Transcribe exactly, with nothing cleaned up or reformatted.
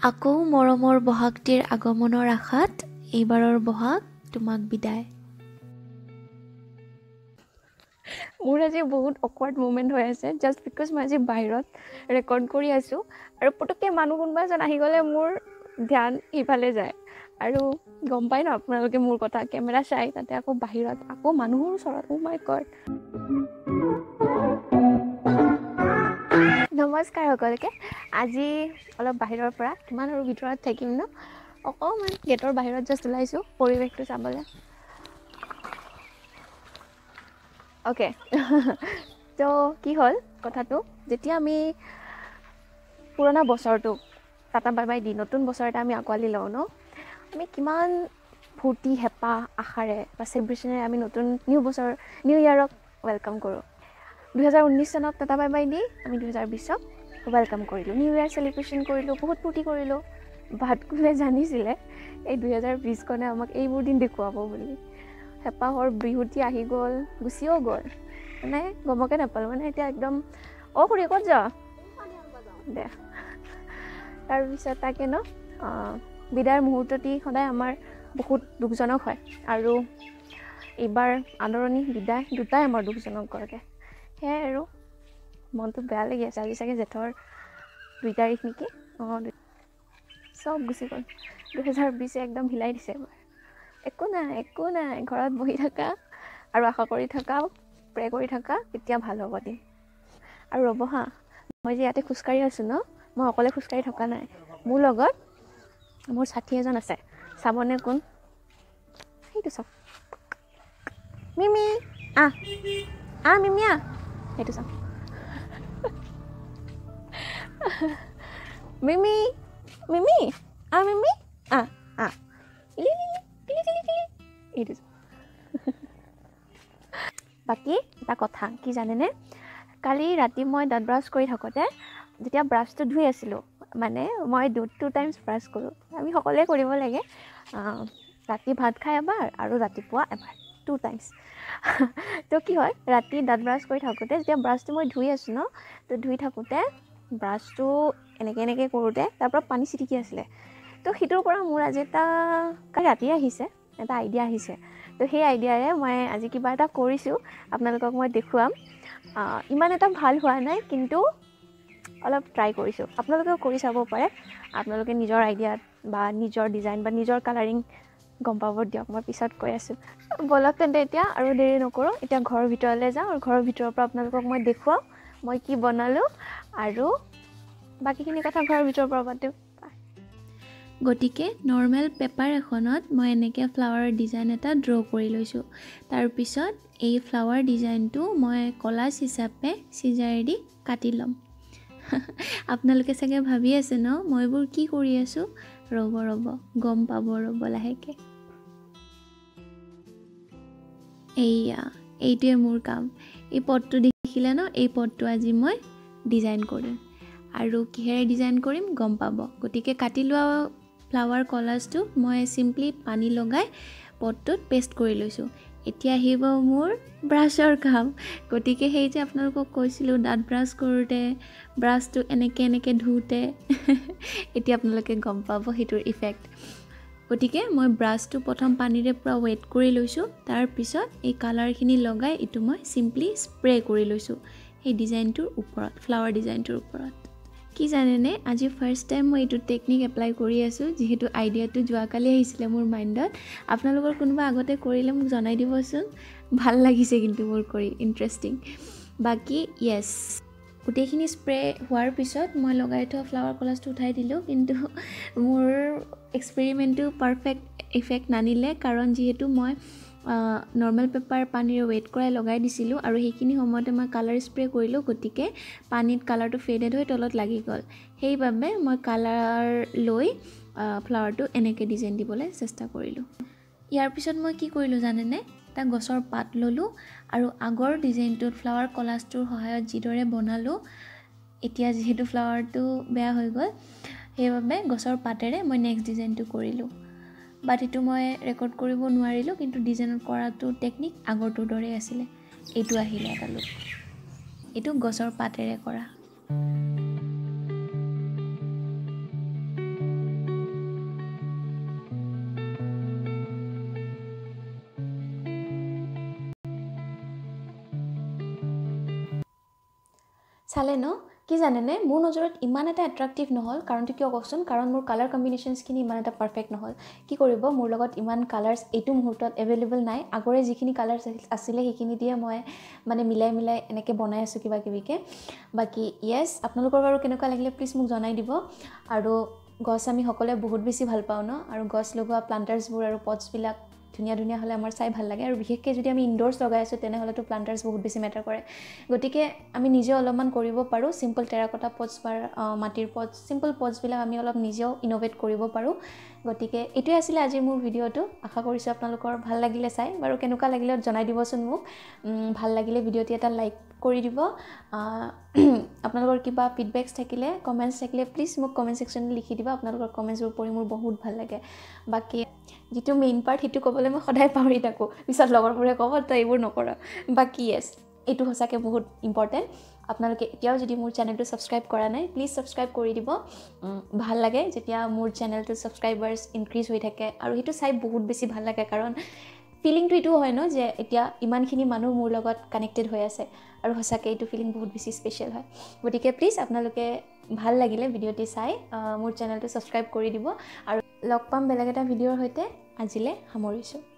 আকৌ মৰমৰ বহাগটিৰ আগমনৰ আশাত এইবাৰৰ বহাগ তোমাক বিদায়। মোৰ আজি বহুত অকৱাৰ্ড মুমেণ্ট হৈ আছে জাষ্ট বিকজ মই আজি বাহিৰত ৰেকৰ্ড কৰি আছোঁ আৰু পটককৈ মানুহ কোনোবা এজন আহি গ'লে মোৰ ধ্যান ইফালে যায় আৰু গম পাই ন আপোনালোকে মোৰ কথা কেমেৰা চাই তাতে আকৌ বাহিৰত আকৌ মানুহৰ ওচৰত ও মাই গড। নমস্কাৰ সকলোকে। আজি অলপ বাহিৰৰ পৰা কিমান আৰু ভিতৰত থাকিম ন, অকণমান গেটৰ বাহিৰত জাষ্ট ওলাইছোঁ পৰিৱেশটো চাবলৈ। অ'কে তো কি হ'ল কথাটো, যেতিয়া আমি পুৰণা বছৰটোক টাটা বাই বাই দি নতুন বছৰ এটা আমি আঁকোৱালি লওঁ ন, আমি কিমান ফূৰ্তি হেঁপাহ আশাৰে বা চেলিব্ৰেশ্যনেৰে আমি নতুন নিউ বছৰ নিউ ইয়েৰক ৱেলকাম কৰোঁ। দুহেজাৰ ঊনৈছ চনক টাটা বাই বাই দি আমি দুহেজাৰ বিছক ৱেলকাম কৰিলোঁ, নিউ ইয়েৰ চেলিব্ৰেশ্যন কৰিলোঁ, বহুত ফূৰ্তি কৰিলোঁ। বাট কোনে জানিছিলে এই দুহেজাৰ বিছখনে আমাক এইবোৰ দিন দেখুৱাব বুলি। হেঁপাহৰ বিহুতি আহি গ'ল, গুচিও গ'ল, মানে গমকে নাপালোঁ। মানে এতিয়া একদম অ' খুৰী ক'ত যা দে। তাৰপিছত তাকে ন বিদায়ৰ মুহূৰ্তটি সদায় আমাৰ বহুত দুখজনক হয় আৰু এইবাৰ আদৰণি বিদায় দুটাই আমাৰ দুখজনক গ'লগৈ। সেয়াই আৰু মনটো বেয়া লাগি আছে। আজি চাগে জেঠৰ দুই তাৰিখ নেকি, অঁ চব গুচি গ'ল। দুহেজাৰ বিছে একদম হিলাই দিছে এবাৰ। একো নাই একো নাই, ঘৰত বহি থাকা আৰু আশা কৰি থাকা, প্ৰে কৰি থাকা, কেতিয়া ভাল হ'ব দিম। আৰু ৰ'ব হা, মই যে ইয়াতে খোজকাঢ়ি আছোঁ ন, মই অকলে খোজকাঢ়ি থকা নাই, মোৰ লগত মোৰ সাথী এজন আছে। চাবনে কোন? সেইটো চাওক, মিমি আহ আহ মিমি আহ, সেইটো চাওক মিমি মিমি আহ মিমি আহ আহ এইটো বাকী এটা কথা কি জানেনে, কালি ৰাতি মই দাঁত ব্ৰাছ কৰি থাকোঁতে যেতিয়া ব্ৰাছটো ধুই আছিলোঁ, মানে মই দু টু টাইমছ ব্ৰাছ কৰোঁ, আমি সকলোৱে কৰিব লাগে। ৰাতি ভাত খাই এবাৰ আৰু ৰাতিপুৱা এবাৰ, টু টাইমছ। তো কি হয়, ৰাতি দাঁত ব্ৰাছ কৰি থাকোঁতে যেতিয়া ব্ৰাছটো মই ধুই আছোঁ ন, তো ধুই থাকোঁতে ব্ৰাছটো এনেকৈ এনেকৈ কৰোঁতে তাৰপৰা পানী ছিটিকি আছিলে। তো সেইটোৰ পৰা মোৰ আজি এটা কালি ৰাতিয়ে আহিছে এটা আইডিয়া আহিছে। তো সেই আইডিয়াৰে মই আজি কিবা এটা কৰিছোঁ, আপোনালোকক মই দেখুৱাম। ইমান এটা ভাল হোৱা নাই, কিন্তু অলপ ট্ৰাই কৰিছোঁ। আপোনালোকেও কৰি চাব পাৰে, আপোনালোকে নিজৰ আইডিয়াত বা নিজৰ ডিজাইন বা নিজৰ কালাৰিং গম পাব দিয়ক, মই পিছত কৈ আছোঁ। বলক তেন্তে এতিয়া আৰু দেৰি নকৰোঁ, এতিয়া ঘৰৰ ভিতৰলৈ যাওঁ আৰু ঘৰৰ ভিতৰৰ পৰা আপোনালোকক মই দেখুৱাওঁ মই কি বনালোঁ আৰু বাকীখিনি কথা ঘৰৰ ভিতৰৰ পৰা পাতিম। গতিকে নৰ্মেল পেপাৰ এখনত মই এনেকৈ ফ্লাৱাৰ ডিজাইন এটা ড্ৰ কৰি লৈছোঁ। তাৰপিছত এই ফ্লাৱাৰ ডিজাইনটো মই কলাজ হিচাপে চিজাৰেদি কাটি ল'ম। আপোনালোকে চাগে ভাবি আছে ন মই এইবোৰ কি কৰি আছোঁ, ৰ'ব ৰ'ব গম পাব ৰ'ব লাহেকৈ। এইয়া এইটোৱে মোৰ কাম। এই পটটো দেখিলে ন, এই পটটো আজি মই ডিজাইন কৰিম আৰু কিহেৰে ডিজাইন কৰিম গম পাব। গতিকে কাটি লোৱা ফ্লাৱাৰ কলাজটো মই চিম্পলি পানী লগাই পটটোত পেষ্ট কৰি লৈছোঁ। এতিয়া আহিব মোৰ ব্ৰাছৰ কাম। গতিকে সেই যে আপোনালোকক কৈছিলোঁ দাঁত ব্ৰাছ কৰোঁতে ব্ৰাছটো এনেকৈ এনেকৈ ধুওঁতে এতিয়া আপোনালোকে গম পাব সেইটোৰ ইফেক্ট। গতিকে মই ব্ৰাছটো প্ৰথম পানীৰে পূৰা ৱেট কৰি লৈছোঁ, তাৰপিছত এই কালাৰখিনি লগাই এইটো মই চিম্পলি স্প্ৰে কৰি লৈছোঁ সেই ডিজাইনটোৰ ওপৰত, ফ্লাৱাৰ ডিজাইনটোৰ ওপৰত। কি জানেনে, আজি ফাৰ্ষ্ট টাইম মই এইটো টেকনিক এপ্লাই কৰি আছোঁ, যিহেতু আইডিয়াটো যোৱাকালি আহিছিলে মোৰ মাইণ্ডত। আপোনালোকৰ কোনোবা আগতে কৰিলে মোক জনাই দিবচোন, ভাল লাগিছে কিন্তু মোৰ কৰি, ইণ্টাৰেষ্টিং। বাকী য়েছ, গোটেইখিনি স্প্ৰে হোৱাৰ পিছত মই লগাই থোৱা ফ্লাৱাৰ কলাজটো উঠাই দিলোঁ, কিন্তু মোৰ এক্সপেৰিমেণ্টটো পাৰফেক্ট ইফেক্ট নানিলে, কাৰণ যিহেতু মই নৰ্মেল পেপাৰ পানীৰে ৱেট কৰাই লগাই দিছিলোঁ আৰু সেইখিনি সময়তে মই কালাৰ স্প্ৰে কৰিলোঁ, গতিকে পানীত কালাৰটো ফেডেড হৈ তলত লাগি গ'ল। সেইবাবে মই কালাৰ লৈ ফ্লাৱাৰটো এনেকৈ ডিজাইন দিবলৈ চেষ্টা কৰিলোঁ। ইয়াৰ পিছত মই কি কৰিলোঁ জানেনে, এটা গছৰ পাত ল'লোঁ আৰু আগৰ ডিজাইনটোত ফ্লাৱাৰ কলাজটোৰ সহায়ত যিদৰে বনালোঁ, এতিয়া যিহেতু ফ্লাৱাৰটো বেয়া হৈ গ'ল, সেইবাবে গছৰ পাতেৰে মই নেক্সট ডিজাইনটো কৰিলোঁ। বাট এইটো মই ৰেকৰ্ড কৰিব নোৱাৰিলোঁ, কিন্তু ডিজাইনত কৰাটো টেকনিক আগৰটোৰ দৰেই আছিলে। এইটো আহিলে এটা লুক, এইটো গছৰ পাতেৰে কৰা। চালে ন কি জানেনে মোৰ নজৰত ইমান এটা এট্ৰাক্টিভ নহ'ল কাৰণটো কিয় কওকচোন কাৰণ মোৰ কালাৰ কম্বিনেশ্যনছখিনি ইমান এটা পাৰফেক্ট নহ'ল কি কৰিব মোৰ লগত ইমান কালাৰ্ছ এইটো মুহূৰ্তত এভেইলেবল নাই আগৰে যিখিনি কালাৰ্ছ আছিলে সেইখিনি দিয়ে মই মানে মিলাই মিলাই এনেকৈ বনাই আছোঁ কিবা কিবিকৈ বাকী য়েছ আপোনালোকৰ বাৰু কেনেকুৱা লাগিলে প্লিজ মোক জনাই দিব আৰু গছ আমি সকলোৱে বহুত বেছি ভাল পাওঁ ন আৰু গছ লগোৱা প্লান্টাৰ্ছবোৰ আৰু পটছবিলাক ধুনীয়া ধুনীয়া হ'লে আমাৰ চাই ভাল লাগে আৰু বিশেষকৈ যদি আমি ইনডোৰ্ছ লগাই আছোঁ তেনেহ'লেতো প্লান্টাৰ্ছ বহুত বেছি মেটাৰ কৰে গতিকে আমি নিজে অলপমান কৰিব পাৰোঁ চিম্পল টেৰাকটা পটছ বা মাটিৰ পটছ চিম্পল পটছবিলাক আমি অলপ নিজেও ইন'ভেট কৰিব পাৰোঁ গতিকে এইটোৱে আছিলে আজি মোৰ ভিডিঅ'টো আশা কৰিছোঁ আপোনালোকৰ ভাল লাগিলে চাই বাৰু কেনেকুৱা লাগিলে জনাই দিবচোন মোক ভাল লাগিলে ভিডিঅ'টি এটা লাইক কৰি দিব আপোনালোকৰ কিবা ফিডবেকছ থাকিলে কমেণ্টছ থাকিলে প্লিজ মোক কমেণ্ট ছেকশ্যনত লিখি দিব আপোনালোকৰ কমেণ্টছবোৰ পঢ়ি মোৰ বহুত ভাল লাগে বাকী যিটো মেইন পাৰ্ট সেইটো ক'বলৈ মই সদায় পাহৰি থাকোঁ পিছত লগৰবোৰে ক'ব তই এইবোৰ নকৰা বাকী য়েছ এইটো সঁচাকৈ বহুত ইম্পৰ্টেণ্ট আপোনালোকে এতিয়াও যদি মোৰ চেনেলটো ছাবস্ক্ৰাইব কৰা নাই প্লিজ ছাবস্ক্ৰাইব কৰি দিব ভাল লাগে যেতিয়া মোৰ চেনেলটো ছাবস্ক্ৰাইবাৰ্ছ ইনক্ৰিজ হৈ থাকে আৰু সেইটো চাই বহুত বেছি ভাল লাগে কাৰণ ফিলিংটো এইটো হয় ন যে এতিয়া ইমানখিনি মানুহ মোৰ লগত কানেক্টেড হৈ আছে আৰু সঁচাকৈ এইটো ফিলিং বহুত বেছি স্পেচিয়েল হয় গতিকে প্লিজ আপোনালোকে ভাল লাগিলে ভিডিঅ'টি চাই মোৰ চেনেলটো ছাবস্ক্ৰাইব কৰি দিব আৰু লগ পাম বেলেগ এটা ভিডিঅ'ৰ সৈতে আজিলৈ সামৰিছোঁ